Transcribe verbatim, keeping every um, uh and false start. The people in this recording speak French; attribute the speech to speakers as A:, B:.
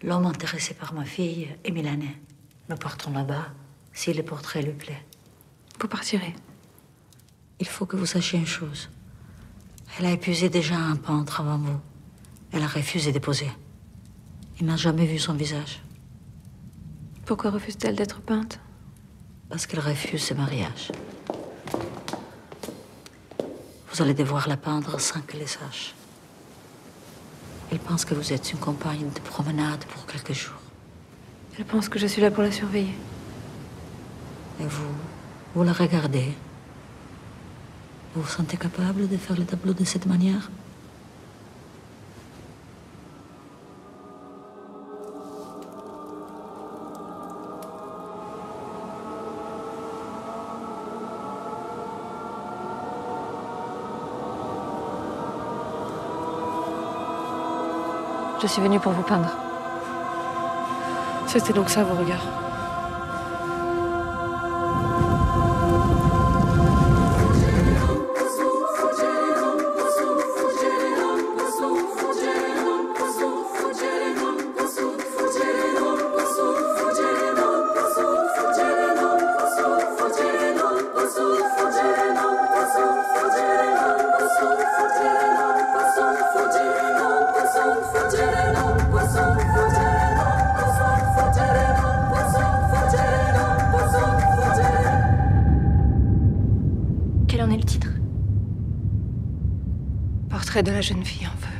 A: L'homme intéressé par ma fille est milanais. Nous partons là-bas si le portrait lui plaît.
B: Vous partirez.
A: Il faut que vous sachiez une chose. Elle a épuisé déjà un peintre avant vous. Elle a refusé de poser. Il n'a jamais vu son visage.
B: Pourquoi refuse-t-elle d'être peinte?
A: Parce qu'elle refuse ce mariage. Vous allez devoir la peindre sans qu'elle le sache. Elle pense que vous êtes une compagne de promenade pour quelques jours.
B: Elle pense que je suis là pour la surveiller.
A: Et vous, vous la regardez. Vous vous sentez capable de faire le tableau de cette manière?
B: Je suis venue pour vous peindre. C'était donc ça, vos regards. Quel en est le titre? Portrait de la jeune fille en feu.